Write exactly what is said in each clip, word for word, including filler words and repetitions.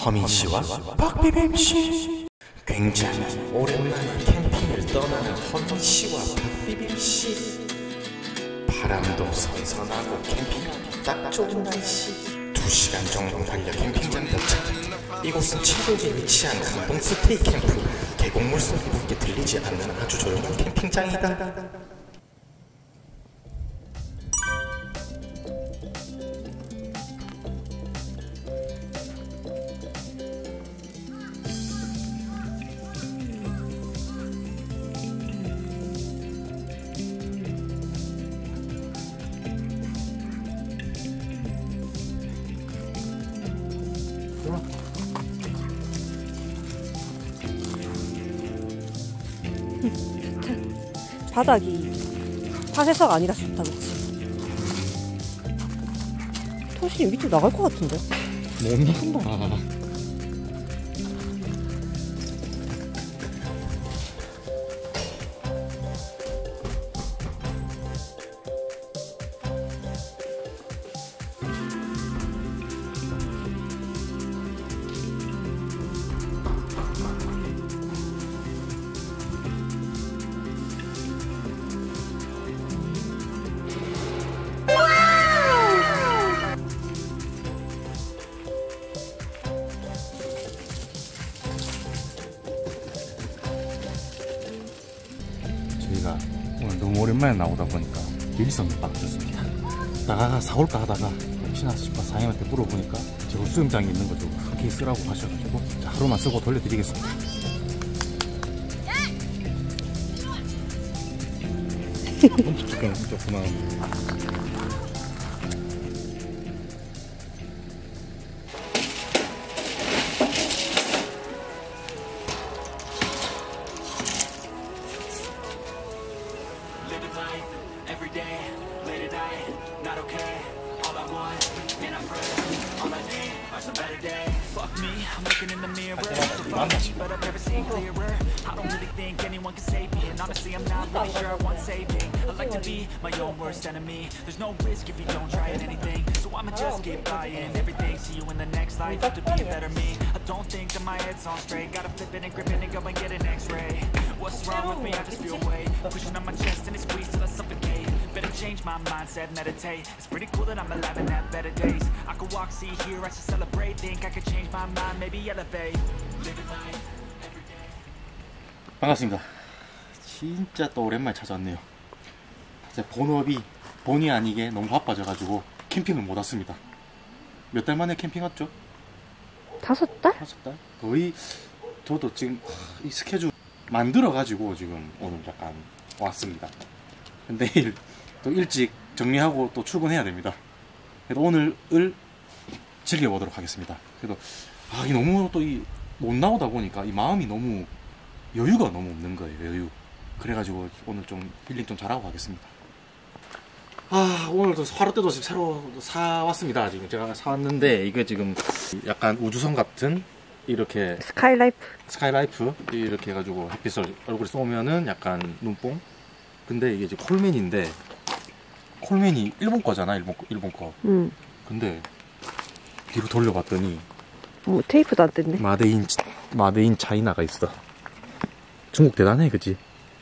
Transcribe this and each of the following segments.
허민씨와 박비빔씨. 굉장히 오랜만에 캠핑을 떠나는 허민씨와 박비빔씨. 바람도 선선하고 캠핑하기 딱 좋은 날씨. 두 시간 정도 달려 캠핑장 도착. 이곳은 칠곡에 위치한 강동 스테이 캠프. 계곡물 소리밖에 들리지 않는 아주 조용한 캠핑장이다. 바닥이 파쇄사가 아니라 좋다, 그치? 토신이 밑으로 나갈 것 같은데? 못 나간다. 저희가 오늘 너무 오랜만에 나오다 보니까 일성이 바뀌었습니다. 나가 사올까 하다가 혹시나 싶어 사장님한테 물어보니까 저거 수영장에 있는 거 좀 흔쾌히 쓰라고 하셔가지고 하루만 쓰고 돌려드리겠습니다. 엄청 조금 조그만. I'm looking in the mirror, but I've never seen clearer. I don't really think anyone can save me, and honestly I'm not really sure I want saving. I like to be my own worst enemy. There's no risk if you don't try at anything, so I'ma just keep buying everything. See you in the next life, have to be a better me. I don't think that my head's on straight, gotta flip it and grip it and go and get an x-ray. What's wrong with me? I just feel weight pushing on my chest and it squeezes till I suffocate. Better change my mindset, meditate. It's pretty cool that I'm alive and have better days. I could walk, see, hear, I should celebrate. Think I could change my mind, maybe elevate. Living life every day. 반갑습니다. 진짜 또 오랜만에 찾아왔네요. 이제 본업이 본의 아니게 너무 바빠져가지고 캠핑을 못 왔습니다. 몇 달 만에 캠핑 왔죠? 다섯 달? 다섯 달? 거의 저도 지금 이 스케줄 만들어가지고 지금 오늘 약간 왔습니다. 내일 또 일찍 정리하고 또 출근해야 됩니다. 그래도 오늘을 즐겨보도록 하겠습니다. 그래도 아, 이 너무 또 이 못 나오다 보니까 이 마음이 너무 여유가 너무 없는 거예요. 여유. 그래가지고 오늘 좀 힐링 좀 잘하고 가겠습니다. 아, 오늘도 화롯대도 지금 새로 사왔습니다. 지금 제가 사왔는데 이게 지금 약간 우주선 같은 이렇게 스카이라이프 스카이라이프 이렇게 해가지고 햇빛을 얼굴에 쏘면은 약간 눈뽕. 근데 이게 이제 콜맨인데 콜맨이 일본 거잖아. 일본 거, 일본 거. 응. 근데 뒤로 돌려봤더니 뭐 테이프도 안 뜯네. 마데인 마데인 차이나가 있어. 중국 대단해, 그치?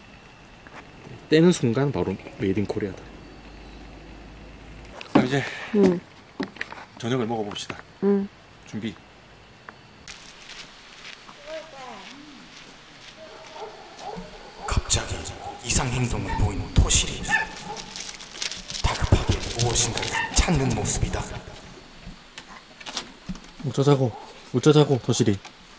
떼는 순간 바로 메이드 인 코리아다. 그럼 이제 응. 저녁을 먹어봅시다. 응. 준비. 갑자기 이상 행동을 보이는 토실이 다급하게 무엇인가를 찾는 모습이다. 어쩌자고, 어쩌자고, 토실이.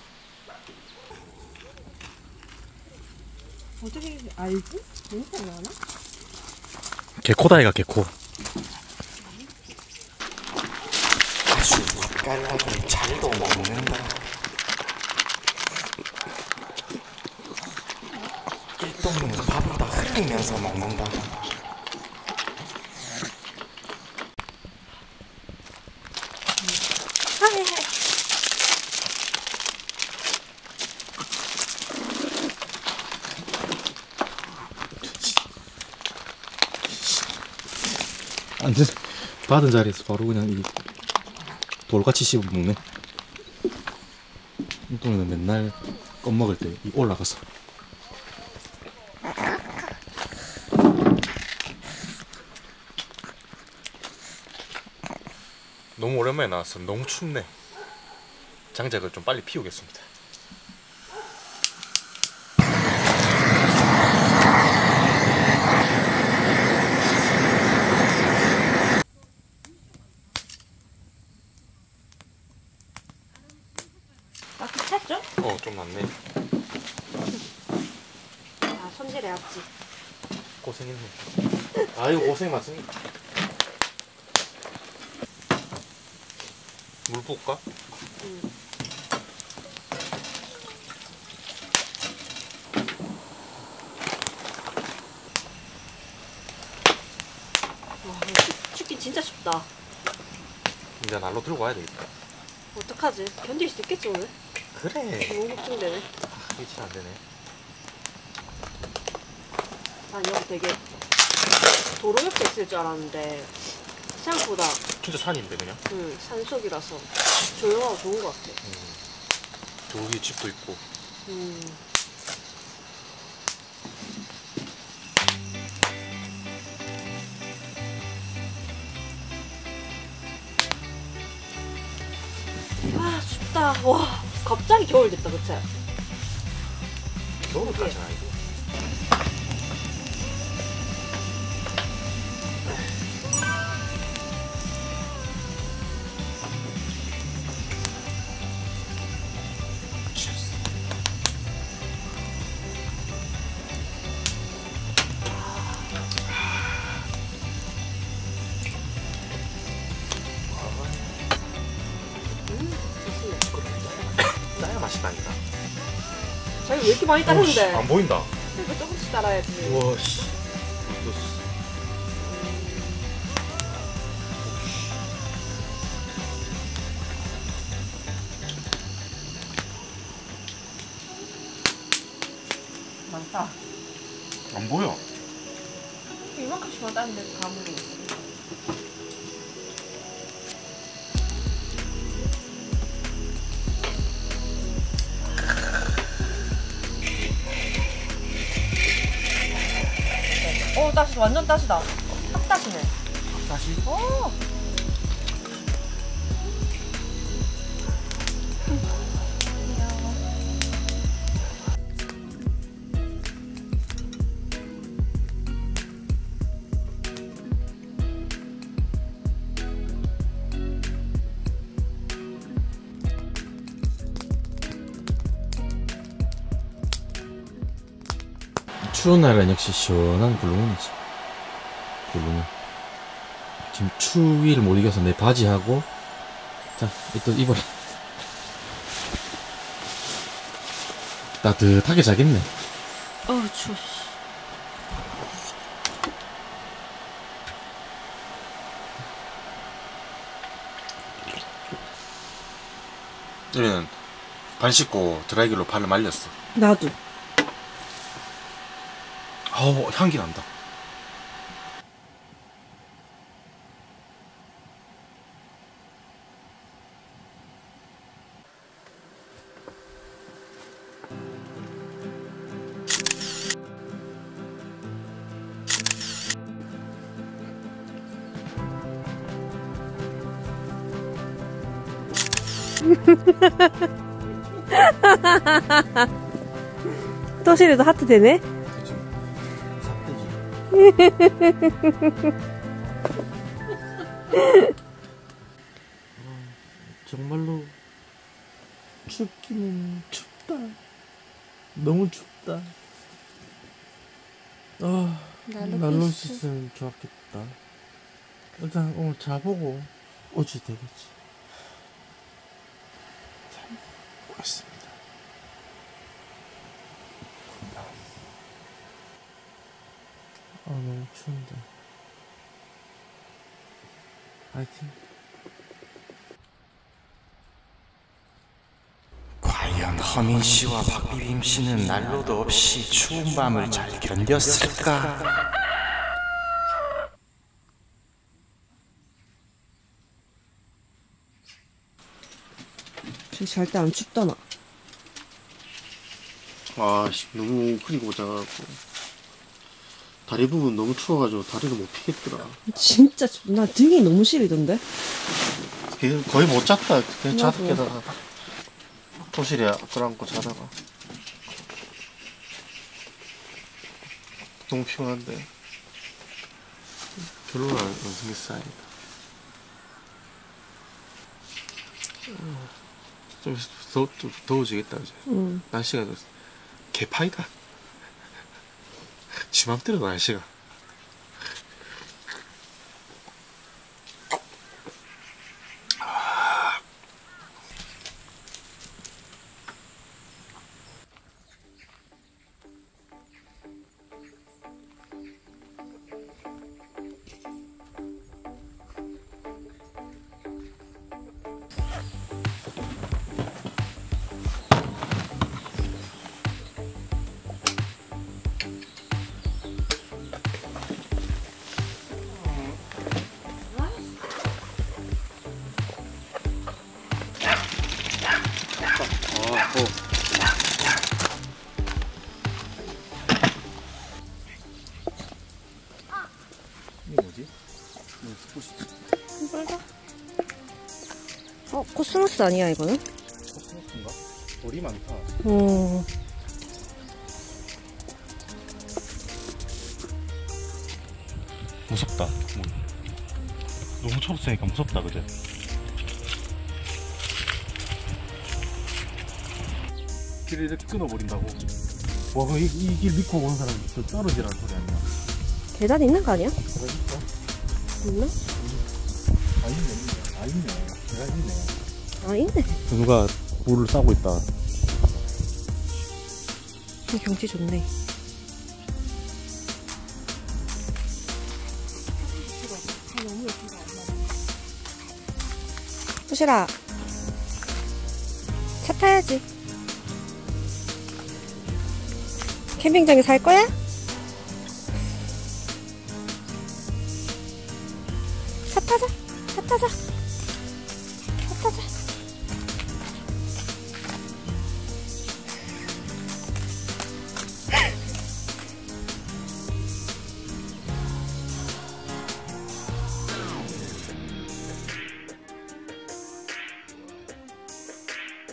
어떻게 알지? 냄새가 나나? 개코다, 얘가 개코. 아주 맛깔나게 잘도 먹는다. 일동이는 밥을 다 흘리면서 먹는다. 앉은 받은 자리에서 바로 그냥 이 돌같이 씹어 먹네. 운동이는 맨날 껌 먹을 때 올라가서 너무 오랜만에 나왔어. 너무 춥네. 장작을 좀 빨리 피우겠습니다. 아, 괜찮죠? 어, 좀 낫네. 아, 손질해야지. 고생했네. 아유, 고생 많습니다. 물 붓까? 응. 와, 춥, 춥긴 진짜 춥다. 이제 난로 들고 와야 되겠다. 어떡하지? 견딜 수 있겠지, 오늘? 그래. 너무 걱정되네. 이게 잘 안 되네. 난 여기 되게 도로 옆에 있을 줄 알았는데 생각보다 진짜 산인데 그냥. 응, 산속이라서 조용하고 좋은 것 같아. 음. 저기 집도 있고. 음. 아, 춥다. 와, 갑자기 겨울 됐다, 그치? 겨울까지는 아니고. 따야 맛있다니까. 자기 왜 이렇게 많이 따르는데? 안 보인다. 이거 조금씩 따라야지. 우와 씨. 많다. 안 보여. 이만큼씩만 따는데 다 모르겠어. 어, 따시 완전 따시다. 딱 따시네. 다시. 어. 추운 날은 역시 시원한 굴릉이지. 굴릉. 지금 추위를 못 이겨서 내 바지하고, 자, 또 입어라. 따뜻하게 자겠네. 어우, 추워. 우리는 발 씻고 드라이기로 발을 말렸어. 나도. 아우, 향기 난다. 토시리도 하트 되네? 정말로 춥기는 춥다. 너무 춥다. 아, 난로 있으면 좋았겠다. 일단 오늘 자보고 오지 되겠지. 잘 먹겠습니다. 아, 너무 추운데. 파이팅. 과연 허민 씨와 박비빔 씨는 난로도 없이 추운 밤을 잘 견뎠을까? 잘 때 안 춥다, 나. 아씨 너무 크리고 작아갖고 다리 부분 너무 추워가지고 다리를 못 피겠더라. 진짜 나 등이 너무 시리던데. 거의 못 잤다. 그냥 자다 나도. 깨다가 토실에 끌어안고 자다가 너무 피곤한데 별로는 안 생겼어. 좀 더, 좀 더워지겠다 이제. 응. 날씨가 개파이다. 지 맘대로 날씨가. 이게 뭐지? 빨가? 어, 코스모스 아니야 이거는? 코스모스인가? 돌이 많다. 어. 무섭다. 뭐. 너무 초록색이니까 무섭다, 그제? 길을 이렇게 끊어버린다고. 와, 그 이 길 믿고 온 사람 저 떨어지라는 소리 아니야? 계단 있는 거 아니야? 그러니까. 있나? 아, 있네, 있네. 아, 있네. 내가 있네. 아 있네. 누가 불을 싸고 있다. 이 경치 좋네. 수실아, 차 타야지. 캠핑장에 살 거야? 차 타자. 차 타자.